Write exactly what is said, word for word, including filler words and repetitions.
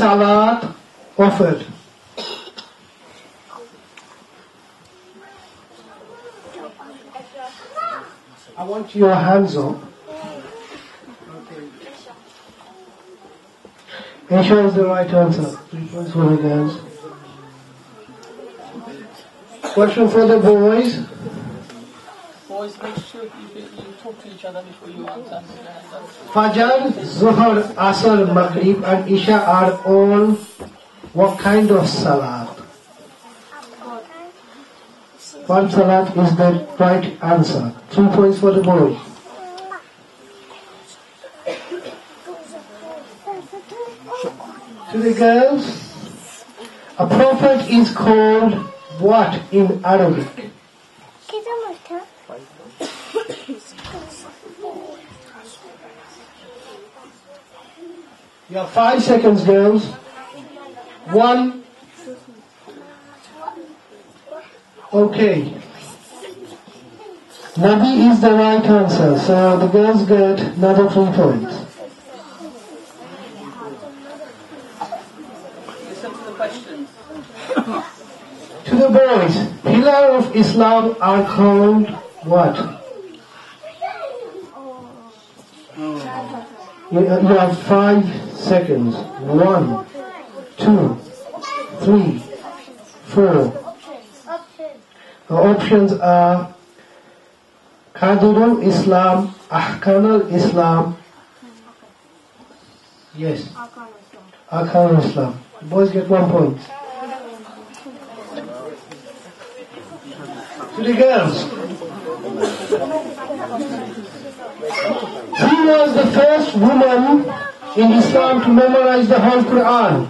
salat offered? I want your hands up. Okay. Isha is the right answer. Three points for the girls. Question for the boys. Boys, make sure you, you talk to each other before you answer. Fajr, Zuhr, Asr, Maghrib and Isha are all what kind of salat? One salat is the right answer. Two points for the boys. To the girls, a prophet is called what in Arabic? You have five seconds, girls. One. Okay. Nabi is the right answer, so the girls get another three points. Listen to the questions. To the boys, pillar of Islam are called what? You, you have five seconds. One, two, three, four. The options are Qadirul Islam, Ahkamul Islam. Yes. Ahkamul Islam. The boys get one point. To the girls. Who was the first woman in Islam to memorize the whole Quran?